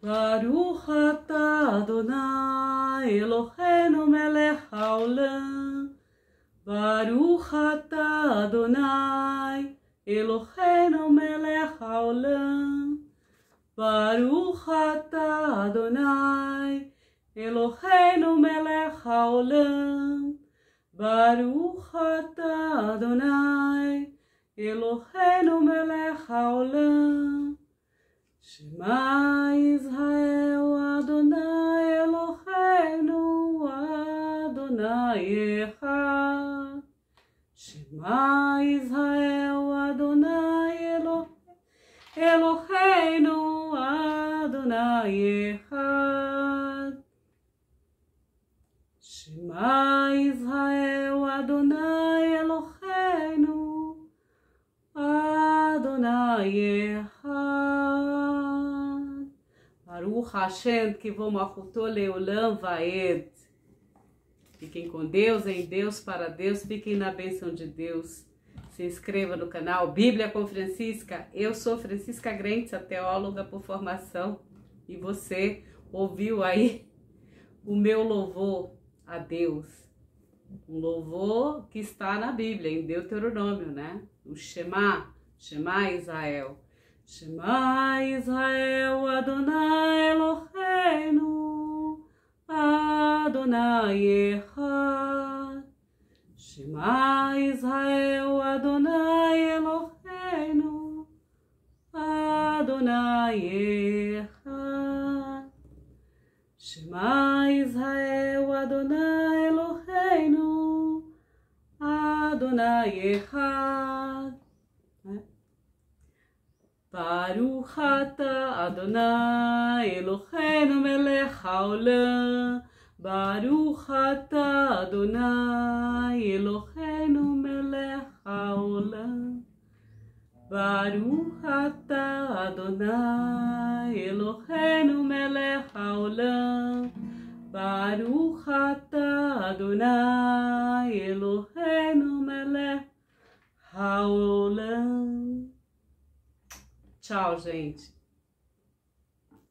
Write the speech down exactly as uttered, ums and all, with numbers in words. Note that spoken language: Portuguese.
Baruch atah Adonai Eloheinu melech haolam. Baruch atah Adonai Eloheinu melech haolam. Baruch atah Adonai Eloheinu melech haolam. Baruch atah Adonai Eloheinu melech haolam. Shema Yisrael Adonai Eloheinu Adonai Echad. Shema Yisrael Adonai Eloheinu Adonai Echad. Shema Yisrael Adonai Eloheinu Adonai Echad. Baruch Hashem Kivon Malchuto Leolam Vaed. Fiquem com Deus, em Deus, para Deus, fiquem na bênção de Deus. Se inscreva no canal Bíblia com Francisca. Eu sou Francisca Grentes, a teóloga por formação. E você ouviu aí o meu louvor a Deus. Um louvor que está na Bíblia, em Deuteronômio, né? O Shema, Shema Israel. Shema Israel Adonai Eloheinu Adonai Echad. Shema Israel Adonai Eloheinu Adonai Echad. Shema Israel Adonai Eloheinu Adonai Echad. Baruch atah Adonai Eloheinu melech haolam. Baruch atah Adonai Eloheinu melech haolam. Baruch atah Adonai Eloheinu melech haolam. Baruch atah Adonai Eloheinu melech haolam. Tchau, gente.